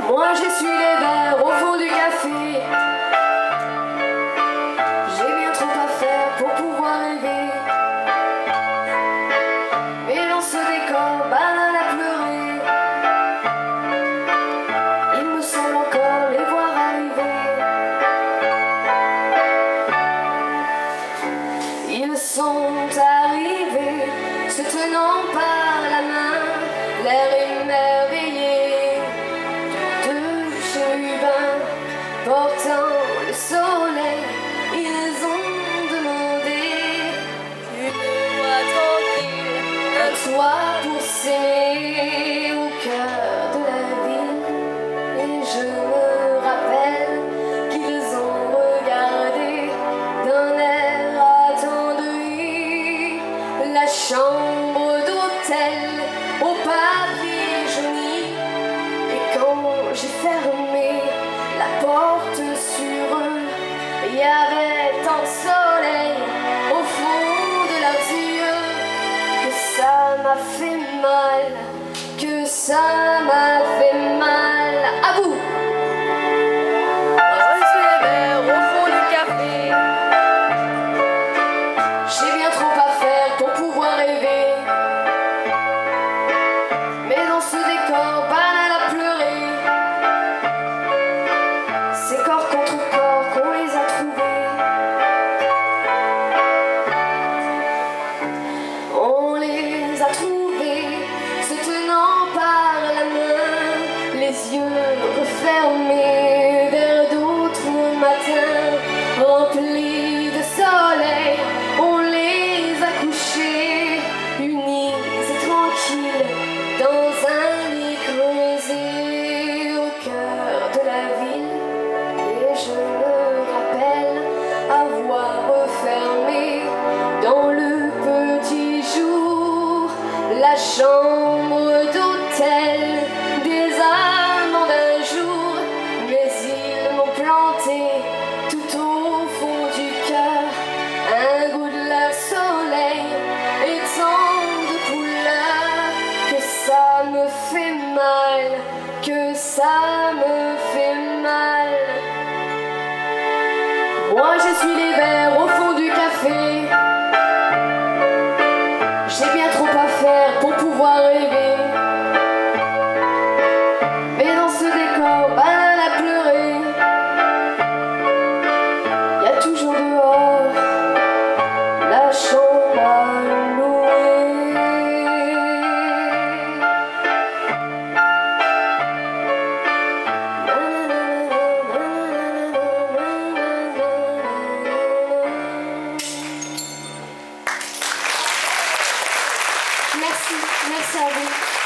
Moi j'essuie les verres au fond du café. J'ai bien trop à faire pour pouvoir rêver. Mais dans ce décor banal à pleurer, il me semble encore les voir arriver. Ils sont arrivés, se tenant par la main, l'air émerveillé de chérubins portant le soleil. Ils ont demandé une voie tranquille, un toit pour s'aimer au cœur de la ville. Et je me rappelle qu'ils ont regardé d'un air attendri la chambre d'hôtel au papier jauni. Et quand j'ai fermé la porte sur eux, il y avait tant de soleil au fond de leurs yeux que ça m'a fait mal, que ça m'a fait mal. À vous! Moi je suis les verres au fond du café. J'ai bien trop à faire pour pouvoir rêver. Mais dans ce décor banal à pleurer, c'est corps contre corps qu'on les a trouvés. On les a trouvés se tenant par la main, les yeux refermés vers d'autres matins remplis de soleil. On les a couchés unis et tranquilles dans un lit creusé au cœur de la ville. Et je me rappelle avoir refermé dans le petit jour la chambre d'hôtel des amants d'un jour. Mais ils m'ont planté tout au fond du cœur un goût de leur soleil et tant de couleurs que ça me fait mal, que ça me fait mal. Moi j'essuie les verres au fond du café. J'ai bien trop à faire pour pouvoir rêver. Mais dans ce décor banal à pleurer, il y a toujours dehors la chambre à louer. Merci à vous.